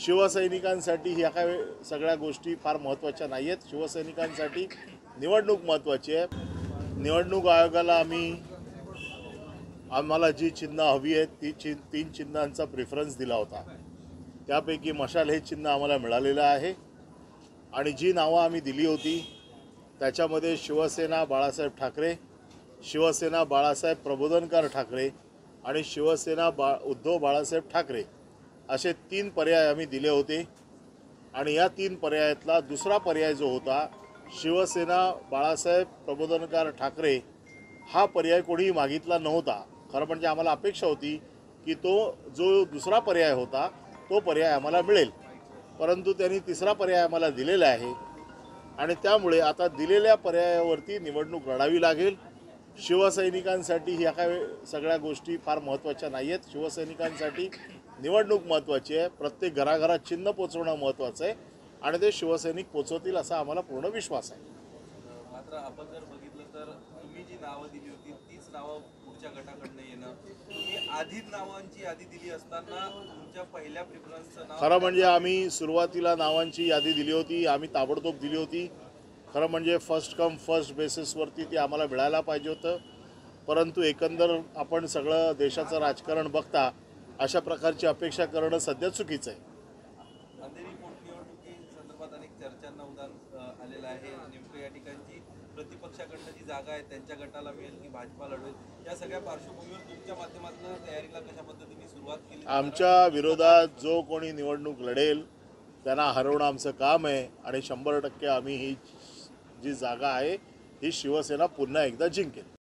शिवसैनिकांसाठी ह्या काय सगळ्या गोष्टी फार महत्त्वाच्या नाही आहेत। शिवसैनिकांसाठी निवडणूक महत्त्वाची आहे। निवडणूक आयोगाला आम्हाला जी चिन्ह हवी आहेत ती तीन चिन्हांचा प्रेफरन्स दिला होता। त्यापैकी मशाल हे चिन्ह आम्हाला मिळालेलं आहे आणि जी नावं आम्ही दिली होती त्याच्यामध्ये शिवसेना बाळासाहेब ठाकरे, शिवसेना बाळासाहेब प्रबोधनकार ठाकरे आणि शिवसेना उद्धव बाळासाहेब ठाकरे असे तीन पर्याय आम्ही दिले होते। आणि या तीन पर्यायातला दुसरा पर्याय जो होता शिवसेना बाळासाहेब प्रबोधनकार ठाकरे हा पर्याय कोणीही मागितला नव्हता। खरं म्हणजे आम्हाला अपेक्षा होती की तो जो दुसरा पर्याय होता तो पर्याय आम्हाला मिळेल, परंतु त्यांनी तिसरा पर्याय आम्हाला दिलेला आहे आणि त्यामुळे आता दिलेल्या पर्यायावरती निवडणूक लढावी लागेल। शिवसैनिकांसाठी ह्या काय सगळ्या गोष्टी फार महत्त्वाच्या नाही आहेत। शिवसैनिकांसाठी निवडणूक महत्त्वाची आहे। प्रत्येक घराघरात चिन्ह पोचवणं महत्त्वाचं आहे आणि ते शिवसैनिक पोचवतील असा आम्हाला पूर्ण विश्वास आहे। मात्र आपण जर बघितलं तर तुम्ही जी नावं दिली होती तीच नावं पुढच्या गटाकडनं येणं, तुम्ही आधीच नावांची यादी दिली असताना तुमच्या पहिल्या प्रिफरन्सचं नाव खरं म्हणजे आम्ही सुरुवातीला नावांची यादी दिली होती, आम्ही ताबडतोब दिली होती। खरं म्हणजे फर्स्ट कम फर्स्ट बेसिसवरती ती आम्हाला मिळायला पाहिजे होतं, परंतु एकंदर आपण सगळं देशाचं राजकारण बघता अशा प्रकारची अपेक्षा करणं सध्या चुकीचं आहे। अंधेरी पोटनिवडणुकीसंदर्भात अनेक चर्चांना उधाण आलेलं आहे। नेमकं या ठिकाणची प्रतिपक्षाकडनं जी जागा आहे त्यांच्या गटाला मिळेल की भाजपा लढवेल, या सगळ्या पार्श्वभूमीवर तुमच्या माध्यमातून तयारीला कशा पद्धतीने सुरुवात केली? आमच्या विरोधात जो कोणी निवडणूक लढेल त्यांना हरवणं आमचं काम आहे आणि 100% आम्ही ही जी जागा आहे ही शिवसेना पुन्हा एकदा जिंकेल।